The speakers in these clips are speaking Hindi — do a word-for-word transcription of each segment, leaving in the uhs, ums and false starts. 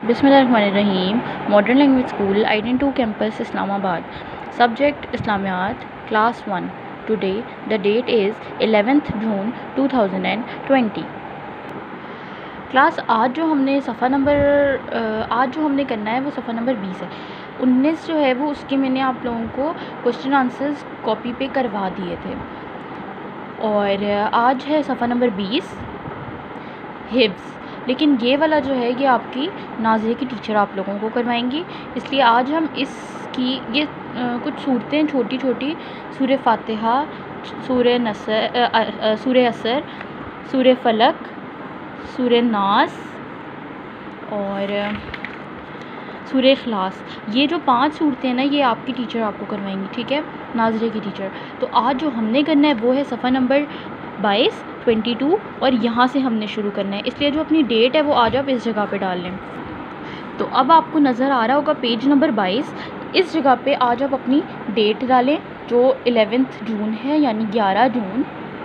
बिस्मिल्लाहिर्रहमानिर्रहीम। मॉडर्न लैंग्वेज स्कूल आइडन two campus Islamabad. Subject Islamiyat, class one. Today the date is eleventh June two thousand twenty. Class आज जो हमने सफ़ा नंबर आज जो हमने करना है वो सफ़ा नंबर बीस है। उन्नीस जो है वो उसके मैंने आप लोगों को क्वेश्चन आंसर्स कॉपी पे करवा दिए थे, और आज है सफ़ा नंबर बीस हिफ्ज़। लेकिन ये वाला जो है ये आपकी नाज़िया की टीचर आप लोगों को करवाएंगी, इसलिए आज हम इसकी ये आ, कुछ सूरतें छोटी छोटी सूरह फातिहा, सूरह नसर, सूरह असर, सूरह फलक, सूरह नास और सूरह इखलास, ये जो पांच सूरतें हैं ना ये आपकी टीचर आपको करवाएंगी, ठीक है, नाज़िया की टीचर। तो आज जो हमने करना है वो है सफ़ा नंबर बाईस ट्वेंटी टू, और यहाँ से हमने शुरू करना है, इसलिए जो अपनी डेट है वो आज आप इस जगह पे डाल लें। तो अब आपको नज़र आ रहा होगा पेज नंबर बाईस, इस जगह पे आज आप अपनी डेट डालें जो एलेवेंथ जून है, यानी ग्यारह जून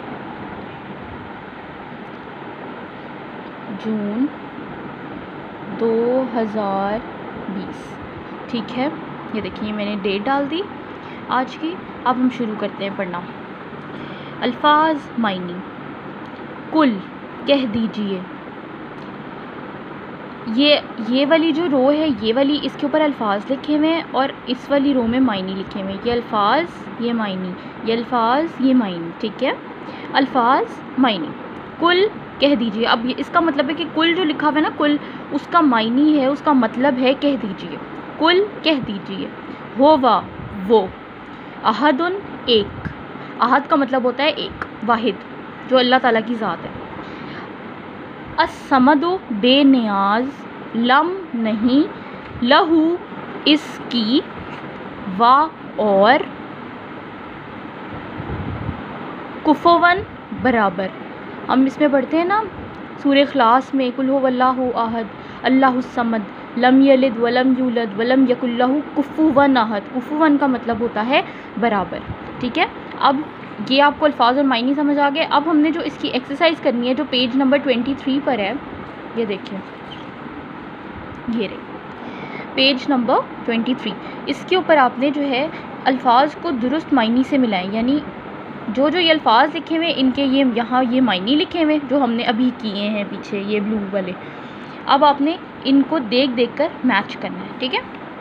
जून दो हज़ार बीस, ठीक है। ये देखिए मैंने डेट डाल दी आज की। अब हम शुरू करते हैं पढ़ना। अल्फाज मायनी, कुल कह दीजिए। ये ये वाली जो रो है ये वाली, इसके ऊपर अल्फाज लिखे हुए हैं और इस वाली रो में मायनी लिखे हुए हैं। ये अल्फाज, ये मायनी, ये अल्फाज, ये मायनी, ठीक है। अल्फाज मायनी, कुल कह दीजिए। अब ये इसका मतलब है कि कुल जो लिखा हुआ है ना, कुल उसका मायनी है, उसका मतलब है कह दीजिए। कुल कह दीजिए। हो वा वो, अहदुन एक, अहद का मतलब होता है एक, वाहिद, जो अल्लाह ताला की ज़ात है। अस्समदु बेनियाज, लम नहीं, लहू इसकी, वा और, कुफुवन बराबर। हम इसमें पढ़ते हैं ना सूरह इखलास में, कुल हुवल्लाहु अहद अल्लाहुस समद लम यलिद वलम यूलद वलम यकुल लहू कुफुवन अहद। कुफुवन का मतलब होता है बराबर, ठीक है। अब ये आपको अल्फाज और मायनी समझ आ गए। अब हमने जो इसकी एक्सरसाइज करनी है जो पेज नंबर ट्वेंटी थ्री पर है, ये देखिए, ये रही पेज नंबर ट्वेंटी थ्री। इसके ऊपर आपने जो है अल्फाज को दुरुस्त मायनी से मिलाएं, यानी जो जो ये अल्फाज लिखे हुए इनके ये यहाँ ये मायनी लिखे हुए जो हमने अभी किए हैं पीछे, ये ब्लू वाले। अब आपने इनको देख देख कर मैच करना है, ठीक है।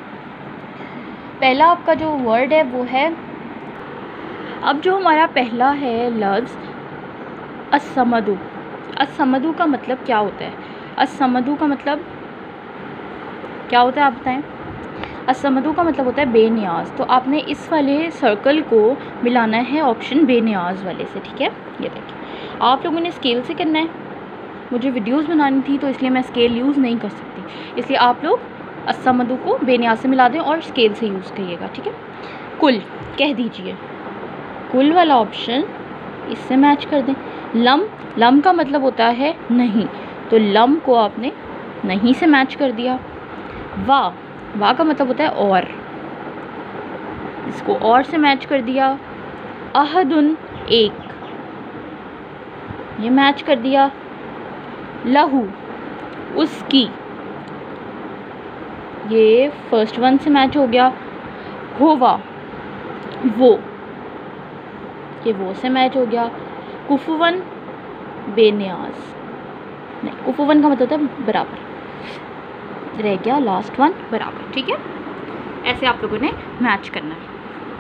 पहला आपका जो वर्ड है वो है, अब जो हमारा पहला है लफ्ज़ अस्समदु। अस्समदु का मतलब क्या होता है? अस्समदु का मतलब क्या होता है आप बताएं? अस्समदु का मतलब होता है बेनियाज। तो आपने इस वाले सर्कल को मिलाना है ऑप्शन बेनियाज वाले से, ठीक है। ये देखिए आप लोगों ने स्केल से करना है, मुझे वीडियोस बनानी थी तो इसलिए मैं स्केल यूज़ नहीं कर सकती, इसलिए आप लोग अस्समदु को बेनियाज से मिला दें और स्केल से यूज़ करिएगा, ठीक है। कुल कह दीजिए, कुल वाला ऑप्शन इससे मैच कर दें। लम, लम का मतलब होता है नहीं, तो लम को आपने नहीं से मैच कर दिया। वाह, वाह का मतलब होता है और, इसको और से मैच कर दिया। अहदुन एक, ये मैच कर दिया। लहू उसकी, ये फर्स्ट वन से मैच हो गया। होवा वो, ये वो से मैच हो गया। कुफुवन बेनियाज, नहीं, कुफुवन का मतलब होता है बराबर, रह गया लास्ट वन बराबर, ठीक है। ऐसे आप लोगों ने मैच करना है।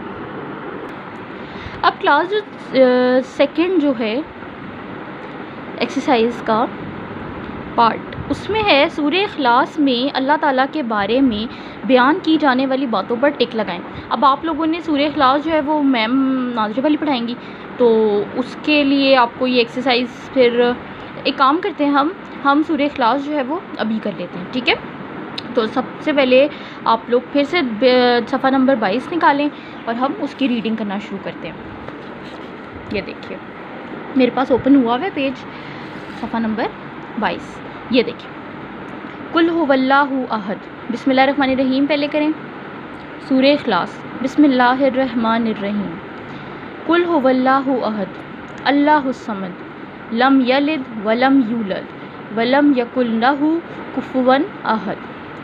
अब क्लास जो सेकंड जो है एक्सरसाइज का पार्ट, उसमें है सूरह इखलास में अल्लाह ताला के बारे में बयान की जाने वाली बातों पर टिक लगाएं। अब आप लोगों ने सूरह इखलास जो है वो मैम नाज़िया वाली पढ़ाएंगी, तो उसके लिए आपको ये एक्सरसाइज, फिर एक काम करते हैं हम हम सूरह इखलास जो है वो अभी कर लेते हैं, ठीक है। तो सबसे पहले आप लोग फिर से सफ़ा नंबर बाईस निकालें और हम उसकी रीडिंग करना शुरू करते हैं। ये देखिए मेरे पास ओपन हुआ है पेज सफ़ा नंबर बाईस। ये देखिए, कुल हुवल्लाहु अहद, बिस्मिल्लाहिर्रहमानिर्रहीम पहले करें। सूरह इखलास, बिस्मिल्लाहिर्रहमानिर्रहीम। कुल हुवल्लाहु अहद अल्लाहुस समद लम यलिद वलम यूलद वलम यकुल लहू कुफुवन अहद।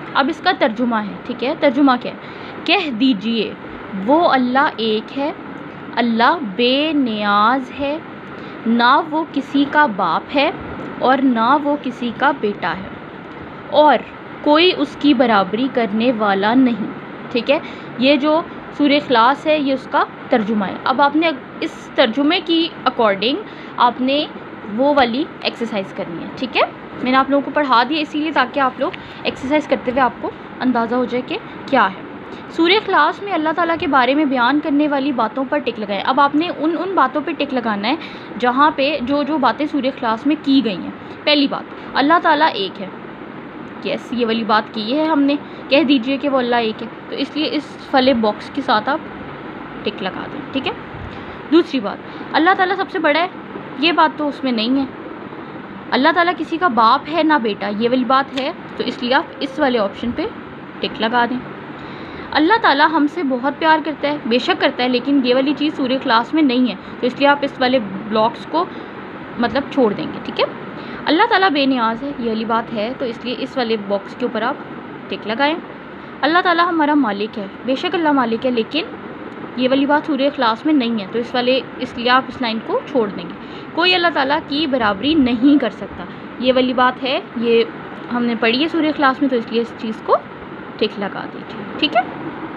अब इसका तर्जुमा है, ठीक है। तर्जुमा क्या है? कह दीजिए वो अल्लाह एक है, अल्लाह बेनियाज है, ना वो किसी का बाप है और ना वो किसी का बेटा है, और कोई उसकी बराबरी करने वाला नहीं, ठीक है। ये जो सूरह इखलास है ये उसका तर्जुमा है। अब आपने इस तर्जुमे की अकॉर्डिंग आपने वो वाली एक्सरसाइज करनी है, ठीक है। मैंने आप लोगों को पढ़ा दिया इसीलिए ताकि आप लोग एक्सरसाइज करते हुए आपको अंदाज़ा हो जाए कि क्या है। सूरह इखलास में अल्लाह ताला के बारे में बयान करने वाली बातों पर टिक लगाएं। अब आपने उन उन बातों पर टिक लगाना है जहाँ पे जो जो बातें सूरह इखलास में की गई हैं। पहली बात, अल्लाह ताला एक है, यस ये वाली बात की है हमने, कह दीजिए कि वो अल्लाह एक है, तो इसलिए इस वाले बॉक्स के साथ आप टिक लगा दें, ठीक है। दूसरी बात, अल्लाह ताला सबसे बड़ा है, ये बात तो उसमें नहीं है। अल्लाह ताला किसी का बाप है ना बेटा, ये वाली बात है, तो इसलिए आप इस वाले ऑप्शन पे टिक लगा दें। अल्लाह ताला हमसे बहुत प्यार करता है, बेशक करता है, लेकिन ये वाली चीज़ सूरह इखलास में नहीं है, तो इसलिए आप इस वाले ब्लॉक्स को मतलब छोड़ देंगे, ठीक है। अल्लाह ताला बेनियाज है, ये वाली बात है, तो इसलिए इस वाले बॉक्स के ऊपर आप टिक लगाएं। अल्लाह ताला हमारा मालिक है, बेशक अल्लाह मालिक है, लेकिन ये वाली बात सूरह इखलास में नहीं है, तो इस वाले इसलिए आप इस लाइन को छोड़ देंगे। कोई अल्लाह ताला की बराबरी नहीं कर सकता, ये वाली बात है, ये हमने पढ़ी है सूरह इखलास में, तो इसलिए इस चीज़ को टिक लगा दीजिए, ठीक है।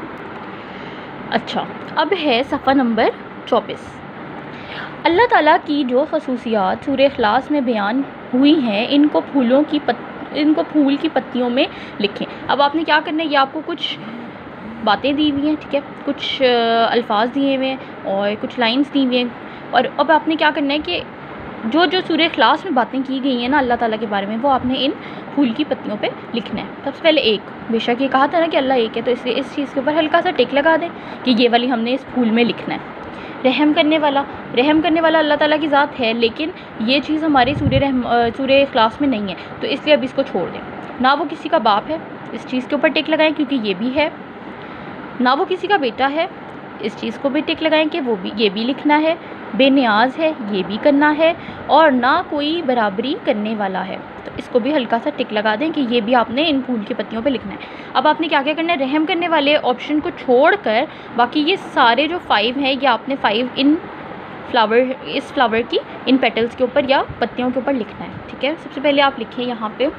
अच्छा, अब है सफ़ा नंबर चौबीस। अल्लाह ताला की जो खसूसियात सूरह इखलास में बयान हुई हैं, इनको फूलों की पत इनको फूल की पत्तियों में लिखें। अब आपने क्या करना है, ये आपको कुछ बातें दी हुई हैं, ठीक है, कुछ अल्फाज दिए हुए हैं और कुछ लाइंस दी हुई हैं, और अब आपने क्या करना है कि जो जो सूरह इखलास में बातें की गई हैं ना अल्लाह ताला के बारे में, वो आपने इन फूल की पत्तियों पे लिखना है। सबसे पहले एक, बेशक ये कहा था ना कि अल्लाह एक है, तो इसलिए इस चीज़ के ऊपर हल्का सा टिक लगा दें कि ये वाली हमने इस फूल में लिखना है। रहम करने वाला, रहम करने वाला अल्लाह ताला की ज़ात है, लेकिन ये चीज़ हमारी सूरह रहम सूरह इखलास में नहीं है, तो इसलिए अब इसको छोड़ दें। ना वो किसी का बाप है, इस चीज़ के ऊपर टिक लगाएं क्योंकि ये भी है। ना वो किसी का बेटा है, इस चीज़ को भी टिक लगाएं कि वो भी, ये भी लिखना है। बेनियाज है, ये भी करना है, और ना कोई बराबरी करने वाला है, तो इसको भी हल्का सा टिक लगा दें कि ये भी आपने इन फूल की पत्तियों पे लिखना है। अब आपने क्या क्या करना है, रहम करने वाले ऑप्शन को छोड़कर बाकी ये सारे जो फाइव हैं ये आपने फाइव इन फ्लावर इस फ्लावर की इन पेटल्स के ऊपर या पत्तियों के ऊपर लिखना है, ठीक है। सबसे पहले आप लिखें यहाँ पे,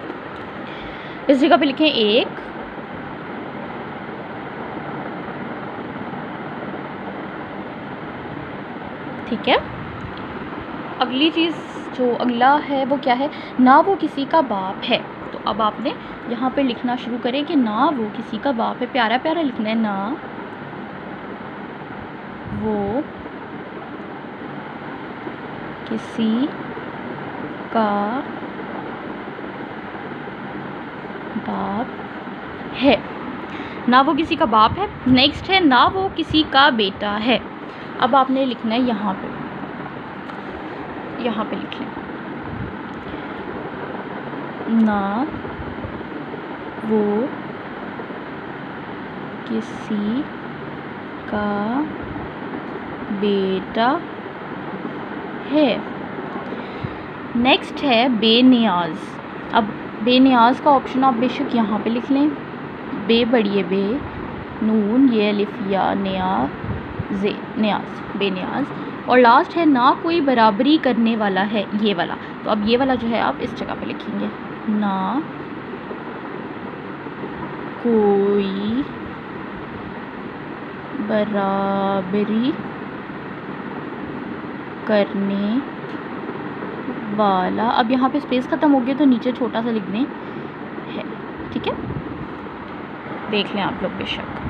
इस जगह पे लिखें एक, ठीक है। अगली चीज़ जो अगला है वो क्या है, ना वो किसी का बाप है, तो अब आपने यहाँ पे लिखना शुरू करें कि ना वो किसी का बाप है, प्यारा प्यारा लिखना है, ना वो किसी का बाप है, ना वो किसी का बाप है। नेक्स्ट है ना वो किसी का बेटा है, अब आपने लिखना है यहाँ पे, यहाँ पे लिख लें, ना वो किसी का बेटा है। नेक्स्ट है बेनियाज। अब बेनियाज का ऑप्शन आप बेशक यहाँ पे लिख लें, बे बड़ी बे, नून ये अलिफिया नया जे, न्याज, बेनियाज। और लास्ट है ना कोई बराबरी करने वाला है, ये वाला, तो अब ये वाला जो है आप इस जगह पे लिखेंगे, ना कोई बराबरी करने वाला। अब यहाँ पे स्पेस ख़त्म हो गया तो नीचे छोटा सा लिख दें है, ठीक है, देख लें आप लोग बेशक।